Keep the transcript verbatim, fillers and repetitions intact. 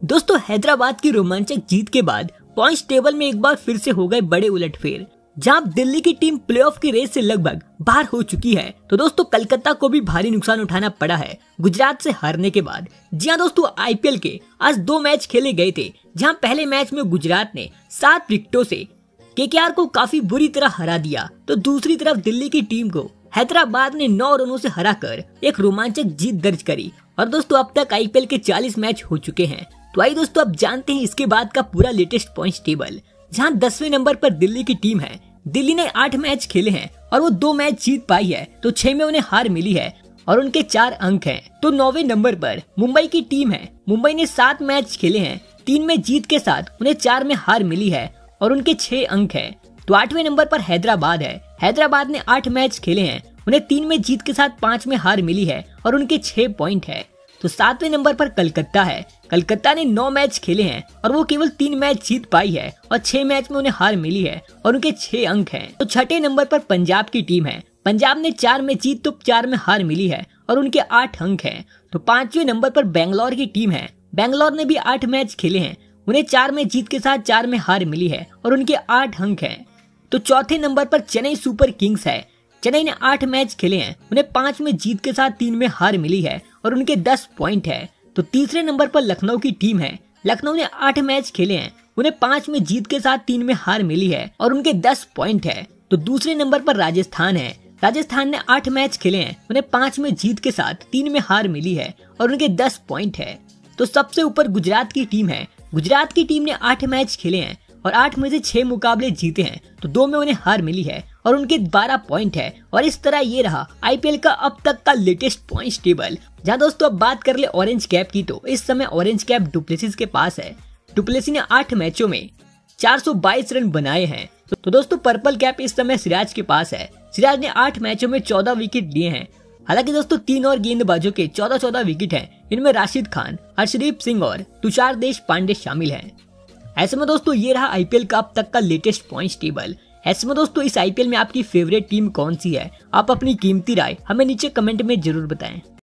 दोस्तों हैदराबाद की रोमांचक जीत के बाद पॉइंट्स टेबल में एक बार फिर से हो गए बड़े उलटफेर। जहां दिल्ली की टीम प्लेऑफ की रेस से लगभग बाहर हो चुकी है, तो दोस्तों कलकत्ता को भी भारी नुकसान उठाना पड़ा है गुजरात से हारने के बाद। जी हां दोस्तों, आईपीएल के आज दो मैच खेले गए थे, जहां पहले मैच में गुजरात ने सात विकेटों से केकेआर को काफी बुरी तरह हरा दिया, तो दूसरी तरफ दिल्ली की टीम को हैदराबाद ने नौ रनों से हराकर एक रोमांचक जीत दर्ज करी। और दोस्तों अब तक आईपीएल के चालीस मैच हो चुके हैं। तो आइए दोस्तों अब जानते हैं इसके बाद का पूरा लेटेस्ट पॉइंट्स टेबल। जहां दसवें नंबर पर दिल्ली की टीम है। दिल्ली ने आठ मैच खेले हैं और वो दो मैच जीत पाई है, तो छह में उन्हें हार मिली है और उनके चार अंक हैं। तो नौवें नंबर पर मुंबई की टीम है। मुंबई ने सात मैच खेले हैं, तीन में जीत के साथ उन्हें चार में हार मिली है और उनके छह अंक हैं। तो आठवें नंबर पर हैदराबाद है। हैदराबाद ने आठ मैच खेले हैं, उन्हें तीन में जीत के साथ पांच में हार मिली है और उनके छह पॉइंट है। तो सातवें नंबर पर कलकत्ता है। कलकत्ता ने नौ मैच खेले हैं और वो केवल तीन मैच जीत पाई है और छह मैच में उन्हें हार मिली है और उनके छह अंक हैं। तो छठे नंबर पर पंजाब की टीम है। पंजाब ने चार में जीत तो चार में हार मिली है और उनके आठ अंक हैं। तो पांचवें नंबर पर बेंगलोर की टीम है। बेंगलोर ने भी आठ मैच खेले हैं, उन्हें चार में जीत के साथ चार में हार मिली है और उनके आठ अंक हैं। तो चौथे नंबर पर चेन्नई सुपर किंग्स है। चेन्नई ने आठ मैच खेले हैं, उन्हें पांच में जीत के साथ तीन में हार मिली है और उनके दस पॉइंट है। तो तीसरे नंबर पर लखनऊ की टीम है। लखनऊ ने आठ मैच खेले हैं, उन्हें पांच में जीत के साथ तीन में हार मिली है और उनके दस पॉइंट है। तो दूसरे नंबर पर राजस्थान है। राजस्थान ने आठ मैच खेले हैं, उन्हें पांच में जीत के साथ तीन में हार मिली है और उनके दस पॉइंट है। तो सबसे ऊपर गुजरात की टीम है। गुजरात की टीम ने आठ मैच खेले हैं और आठ में से छह मुकाबले जीते हैं, तो दो में उन्हें हार मिली है और उनके बारह पॉइंट है। और इस तरह ये रहा आईपीएल का अब तक का लेटेस्ट पॉइंट्स टेबल। जहां दोस्तों अब बात कर ले ऑरेंज कैप की, तो इस समय ऑरेंज कैप डुप्लेसिस के पास है। डुप्लेसिस ने आठ मैचों में चार सौ बाईस रन बनाए हैं। तो दोस्तों पर्पल कैप इस समय सिराज के पास है। सिराज ने आठ मैचों में चौदह विकेट लिए हैं। हालांकि दोस्तों तीन और गेंदबाजों के चौदह चौदह विकेट हैं। इनमें राशिद खान, हर्षदीप सिंह और तुषार देशपांडे शामिल हैं। ऐसे में दोस्तों ये रहा आईपीएल का अब तक का लेटेस्ट पॉइंट्स टेबल। ऐसे में दोस्तों इस आईपीएल में आपकी फेवरेट टीम कौन सी है? आप अपनी कीमती राय हमें नीचे कमेंट में जरूर बताएं।